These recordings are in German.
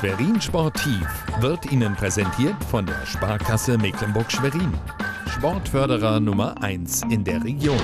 Schwerin Sportiv wird Ihnen präsentiert von der Sparkasse Mecklenburg-Schwerin. Sportförderer Nummer 1 in der Region.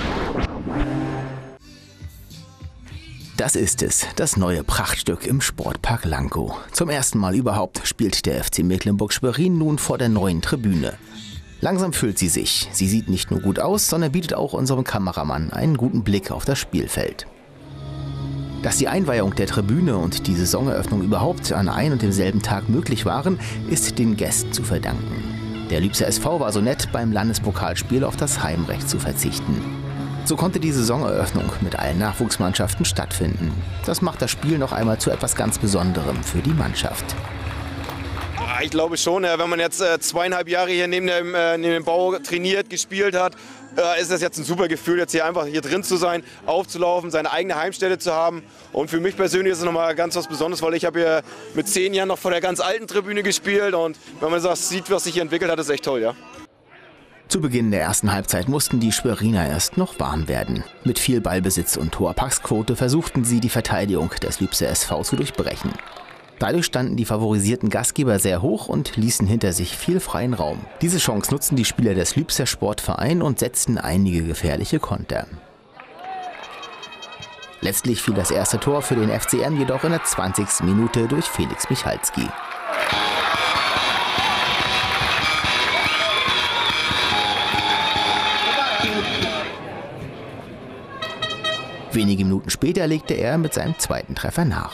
Das ist es, das neue Prachtstück im Sportpark Lankow. Zum ersten Mal überhaupt spielt der FC Mecklenburg-Schwerin nun vor der neuen Tribüne. Langsam füllt sie sich. Sie sieht nicht nur gut aus, sondern bietet auch unserem Kameramann einen guten Blick auf das Spielfeld. Dass die Einweihung der Tribüne und die Saisoneröffnung überhaupt an einem und demselben Tag möglich waren, ist den Gästen zu verdanken. Der Lübser SV war so nett, beim Landespokalspiel auf das Heimrecht zu verzichten. So konnte die Saisoneröffnung mit allen Nachwuchsmannschaften stattfinden. Das macht das Spiel noch einmal zu etwas ganz Besonderem für die Mannschaft. Ich glaube schon, wenn man jetzt 2,5 Jahre hier neben dem Bau trainiert, gespielt hat, ist das jetzt ein super Gefühl, jetzt hier einfach hier drin zu sein, aufzulaufen, seine eigene Heimstelle zu haben. Und für mich persönlich ist es nochmal ganz was Besonderes, weil ich habe hier mit 10 Jahren noch vor der ganz alten Tribüne gespielt. Und wenn man das sieht, was sich hier entwickelt hat, ist echt toll, ja. Zu Beginn der ersten Halbzeit mussten die Schweriner erst noch warm werden. Mit viel Ballbesitz und hoher Passquote versuchten sie, die Verteidigung des Lübser SV zu durchbrechen. Dadurch standen die favorisierten Gastgeber sehr hoch und ließen hinter sich viel freien Raum. Diese Chance nutzten die Spieler des Lübser Sportverein und setzten einige gefährliche Konter. Letztlich fiel das erste Tor für den FCM jedoch in der 20. Minute durch Felix Michalski. Wenige Minuten später legte er mit seinem zweiten Treffer nach.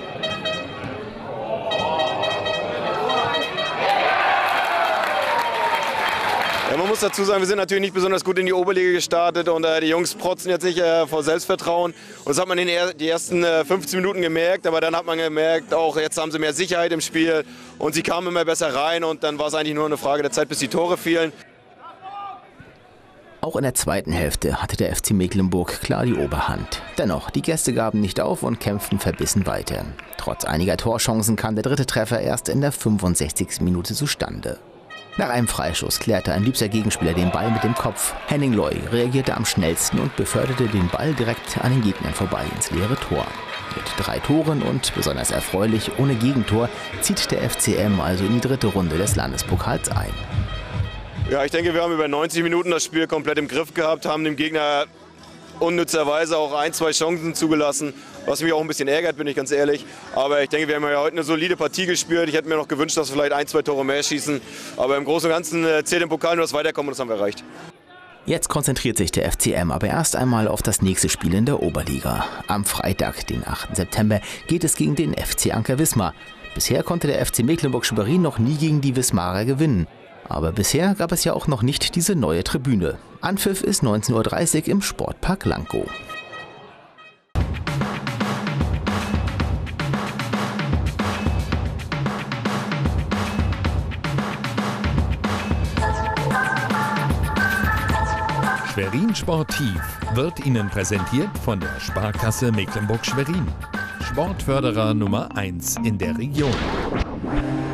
Ja, man muss dazu sagen, wir sind natürlich nicht besonders gut in die Oberliga gestartet und die Jungs protzen jetzt nicht vor Selbstvertrauen. Und das hat man in die ersten 15 Minuten gemerkt, aber dann hat man gemerkt, auch jetzt haben sie mehr Sicherheit im Spiel und sie kamen immer besser rein und dann war es eigentlich nur eine Frage der Zeit, bis die Tore fielen. Auch in der zweiten Hälfte hatte der FC Mecklenburg klar die Oberhand. Dennoch, die Gäste gaben nicht auf und kämpften verbissen weiter. Trotz einiger Torchancen kam der dritte Treffer erst in der 65. Minute zustande. Nach einem Freischuss klärte ein Lübser Gegenspieler den Ball mit dem Kopf. Henning Loy reagierte am schnellsten und beförderte den Ball direkt an den Gegnern vorbei ins leere Tor. Mit 3 Toren und, besonders erfreulich, ohne Gegentor, zieht der FCM also in die dritte Runde des Landespokals ein. Ja, ich denke, wir haben über 90 Minuten das Spiel komplett im Griff gehabt, haben dem Gegner unnützerweise auch 1, 2 Chancen zugelassen, was mich auch ein bisschen ärgert, bin ich ganz ehrlich. Aber ich denke, wir haben ja heute eine solide Partie gespielt. Ich hätte mir noch gewünscht, dass wir vielleicht 1, 2 Tore mehr schießen. Aber im Großen und Ganzen zählt im Pokal nur das Weiterkommen und das haben wir erreicht. Jetzt konzentriert sich der FCM aber erst einmal auf das nächste Spiel in der Oberliga. Am Freitag, den 8. September, geht es gegen den FC Anker Wismar. Bisher konnte der FC Mecklenburg-Schwerin noch nie gegen die Wismarer gewinnen. Aber bisher gab es ja auch noch nicht diese neue Tribüne. Anpfiff ist 19:30 Uhr im Sportpark Lankow. Schwerin Sportiv wird Ihnen präsentiert von der Sparkasse Mecklenburg-Schwerin. Sportförderer Nummer 1 in der Region.